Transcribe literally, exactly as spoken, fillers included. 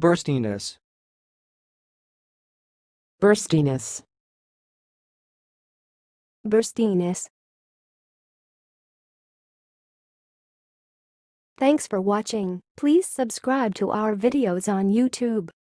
burstiness, burstiness, burstiness. Thanks for watching. Please subscribe to our videos on YouTube.